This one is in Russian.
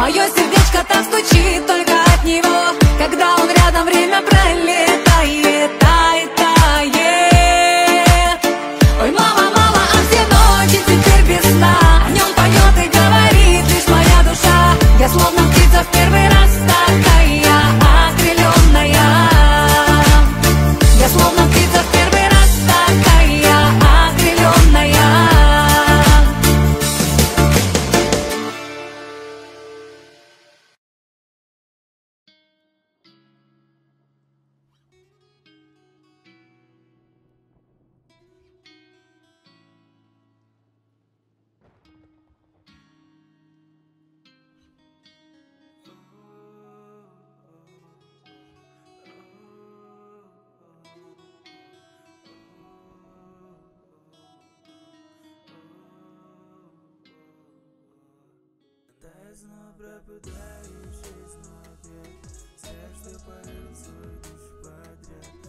Мое сердечко так стучит только от него. Когда он рядом, время пролетает, тает, тает. Ой, мама, мама, а все ночи теперь без сна. О нем поет и говорит лишь моя душа. Я словно птица в первый раз такая окрыленная. Я словно птица в первый раз такая окрыленная. Я снова пропадаю 6 лет. Свет, что поверил свою душу подряд.